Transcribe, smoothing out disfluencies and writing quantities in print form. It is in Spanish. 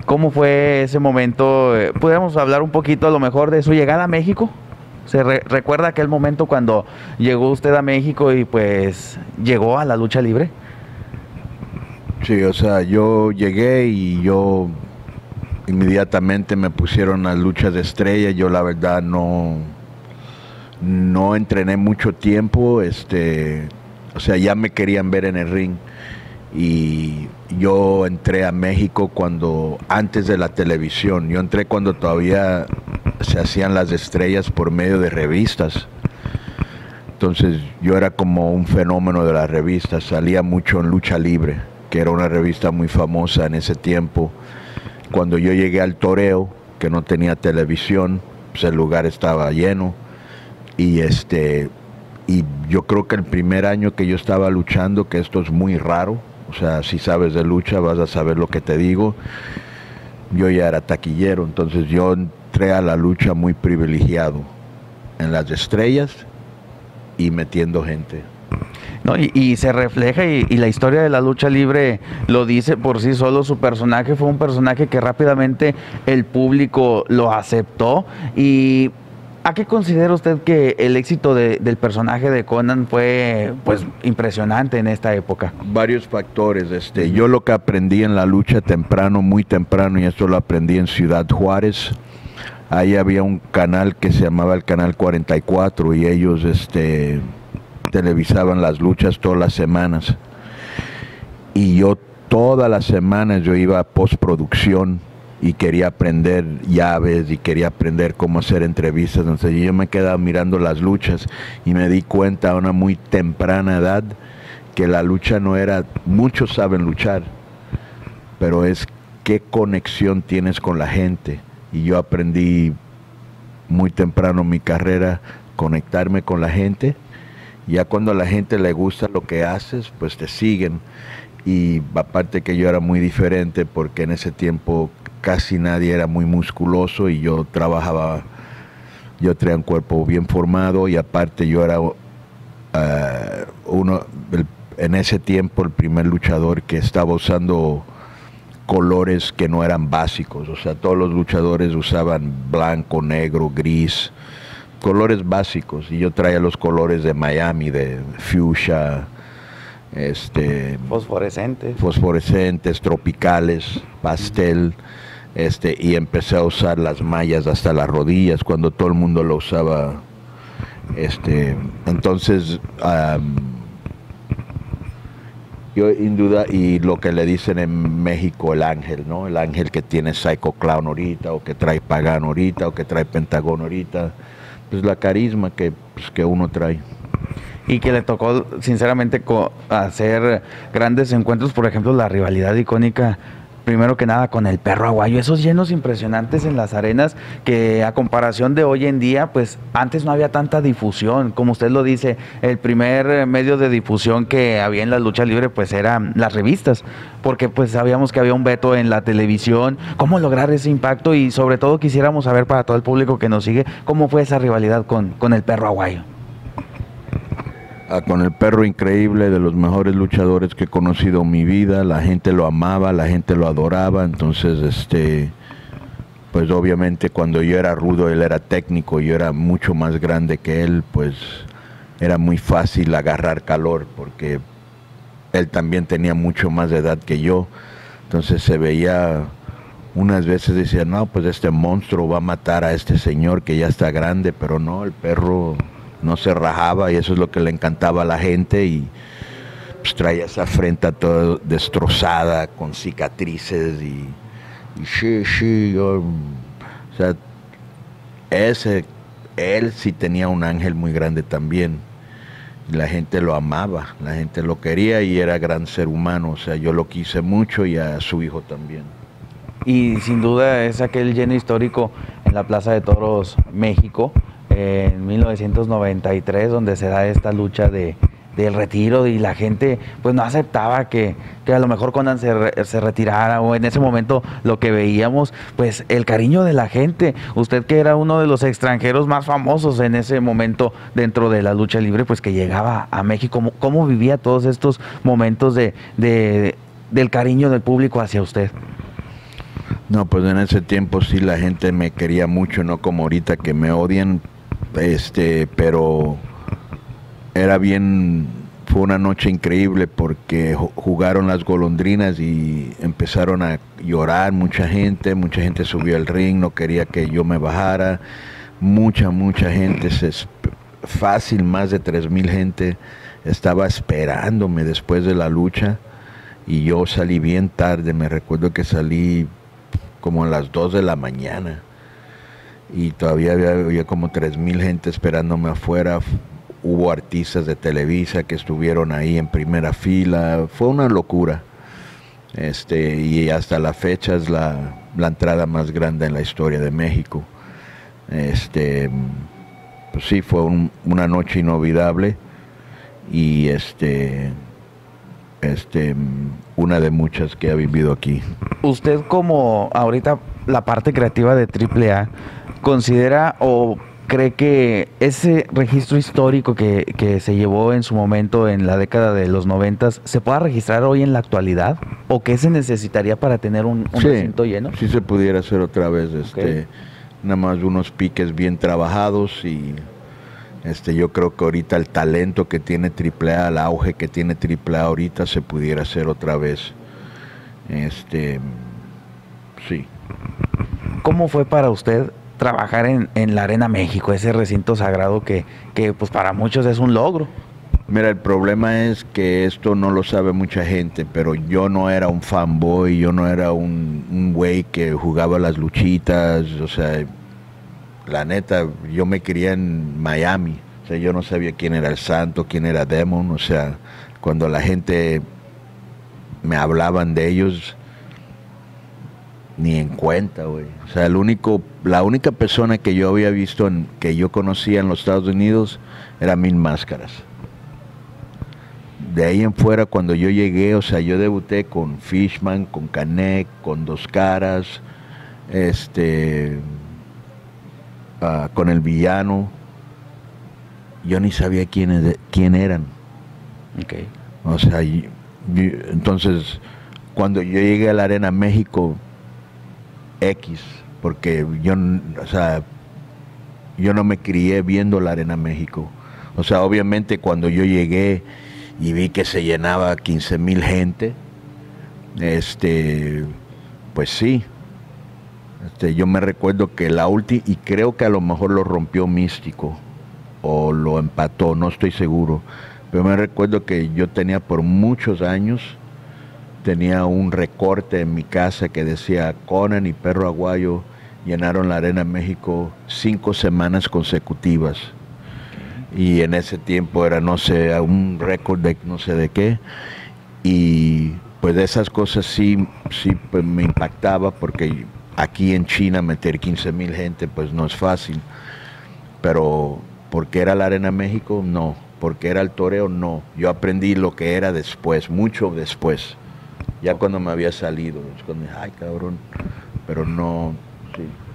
¿Cómo fue ese momento? ¿Podemos hablar un poquito a lo mejor de su llegada a México? ¿Recuerda aquel momento cuando llegó usted a México y pues llegó a la lucha libre? Sí, o sea, yo llegué y yo inmediatamente me pusieron las luchas de estrella. Yo la verdad no entrené mucho tiempo, o sea, ya me querían ver en el ring. Y yo entré a México antes de la televisión. Yo entré cuando todavía se hacían las estrellas por medio de revistas. Entonces yo era como un fenómeno de las revistas. Salía mucho en Lucha Libre, que era una revista muy famosa en ese tiempo. Cuando yo llegué al toreo, que no tenía televisión, pues el lugar estaba lleno. Y yo creo que el primer año que yo estaba luchando, que esto es muy raro, o sea, si sabes de lucha vas a saber lo que te digo, yo ya era taquillero. Entonces yo entré a la lucha muy privilegiado, en las estrellas y metiendo gente. No, y se refleja y la historia de la lucha libre lo dice por sí solo. Su personaje fue un personaje que rápidamente el público lo aceptó. ¿Y a qué considera usted que el éxito del personaje de Konnan fue pues impresionante en esta época? Varios factores. Yo lo que aprendí en la lucha temprano, muy temprano, y esto lo aprendí en Ciudad Juárez. Ahí había un canal que se llamaba el Canal 44 y ellos televisaban las luchas todas las semanas. Y yo todas las semanas yo iba a postproducción y quería aprender llaves y quería aprender cómo hacer entrevistas. Entonces yo me quedaba mirando las luchas y me di cuenta a una muy temprana edad que la lucha no era, muchos saben luchar, pero es qué conexión tienes con la gente. Y yo aprendí muy temprano en mi carrera conectarme con la gente. Ya cuando a la gente le gusta lo que haces, pues te siguen. Y aparte que yo era muy diferente porque en ese tiempo casi nadie era muy musculoso y yo tenía un cuerpo bien formado y aparte yo era en ese tiempo el primer luchador que estaba usando colores que no eran básicos. O sea, todos los luchadores usaban blanco, negro, gris, colores básicos, y yo traía los colores de Miami, de fuchsia, fosforescentes, tropicales, pastel, y empecé a usar las mallas hasta las rodillas cuando todo el mundo lo usaba. Entonces yo sin duda, y lo que le dicen en México el ángel, ¿no? El ángel que tiene Psycho Clown ahorita, o que trae Pagano ahorita, o que trae Pentagón ahorita, pues la carisma que uno trae. Y que le tocó sinceramente hacer grandes encuentros, por ejemplo la rivalidad icónica, primero que nada con el Perro Aguayo, esos llenos impresionantes en las arenas que a comparación de hoy en día, pues antes no había tanta difusión, como usted lo dice, el primer medio de difusión que había en la lucha libre pues eran las revistas, porque pues sabíamos que había un veto en la televisión. ¿Cómo lograr ese impacto? Y sobre todo quisiéramos saber, para todo el público que nos sigue, cómo fue esa rivalidad con el Perro Aguayo. Con el Perro, increíble, de los mejores luchadores que he conocido en mi vida. La gente lo amaba, la gente lo adoraba. Entonces, pues obviamente cuando yo era rudo, él era técnico, yo era mucho más grande que él, pues era muy fácil agarrar calor, porque él también tenía mucho más de edad que yo. Entonces se veía, unas veces decía, no, pues este monstruo va a matar a este señor que ya está grande, pero no, el Perro no se rajaba, y eso es lo que le encantaba a la gente. Y pues traía esa frente toda destrozada, con cicatrices, y o sea, él sí tenía un ángel muy grande también. La gente lo amaba, la gente lo quería, y era gran ser humano. O sea, yo lo quise mucho, y a su hijo también. Y sin duda es aquel lleno histórico en la Plaza de Toros, México, en 1993, donde se da esta lucha del retiro, y la gente pues no aceptaba que a lo mejor Konnan se retirara, o en ese momento lo que veíamos, pues el cariño de la gente. Usted, que era uno de los extranjeros más famosos en ese momento dentro de la lucha libre, pues que llegaba a México, ¿cómo vivía todos estos momentos del cariño del público hacia usted? No, pues en ese tiempo sí la gente me quería mucho, no como ahorita que me odian, pero fue una noche increíble porque jugaron las Golondrinas y empezaron a llorar mucha gente subió al ring, no quería que yo me bajara, mucha gente, fácil, más de 3,000 gente estaba esperándome después de la lucha y yo salí bien tarde, me recuerdo que salí como a las 2 de la mañana y todavía había como 3,000 gente esperándome afuera. Hubo artistas de Televisa que estuvieron ahí en primera fila, fue una locura. Y hasta la fecha es la entrada más grande en la historia de México. Pues sí, fue una noche inolvidable y una de muchas que ha vivido aquí. Usted, como ahorita la parte creativa de AAA, ¿considera o cree que ese registro histórico que se llevó en su momento en la década de los 90 se pueda registrar hoy en la actualidad? ¿O qué se necesitaría para tener un recinto lleno? Sí se pudiera hacer otra vez, Okay. nada más unos piques bien trabajados y yo creo que ahorita el talento que tiene AAA, el auge que tiene AAA ahorita se pudiera hacer otra vez. Sí. ¿Cómo fue para usted trabajar en la Arena México, ese recinto sagrado que pues para muchos es un logro? Mira, el problema es que esto no lo sabe mucha gente, pero yo no era un fanboy, yo no era un güey que jugaba las luchitas, o sea, la neta, yo me crié en Miami, o sea, yo no sabía quién era el Santo, quién era Demon, o sea, cuando la gente me hablaban de ellos, ni en cuenta, güey. O sea, la única persona que yo había visto, que yo conocía en los Estados Unidos, era Mil Máscaras. De ahí en fuera, cuando yo llegué, o sea, yo debuté con Fishman, con Canek, con Dos Caras, con El Villano. Yo ni sabía quién eran. Okay. O sea, entonces, cuando yo llegué a la Arena México, porque yo no me crié viendo la Arena México. O sea, obviamente cuando yo llegué y vi que se llenaba 15,000 gente, pues sí. Yo me recuerdo que la última, y creo que a lo mejor lo rompió Místico, o lo empató, no estoy seguro. Pero me recuerdo que yo tenía por muchos años, tenía un recorte en mi casa que decía Conan y Perro Aguayo llenaron la Arena México 5 semanas consecutivas. Y en ese tiempo era, no sé, un récord de no sé de qué. Y pues de esas cosas sí pues me impactaba, porque aquí en China meter 15,000 gente pues no es fácil. Pero porque era la Arena México, no. Porque era el toreo, no. Yo aprendí lo que era después, mucho después. Ya cuando me había salido, es cuando dije, ay cabrón, pero no, sí.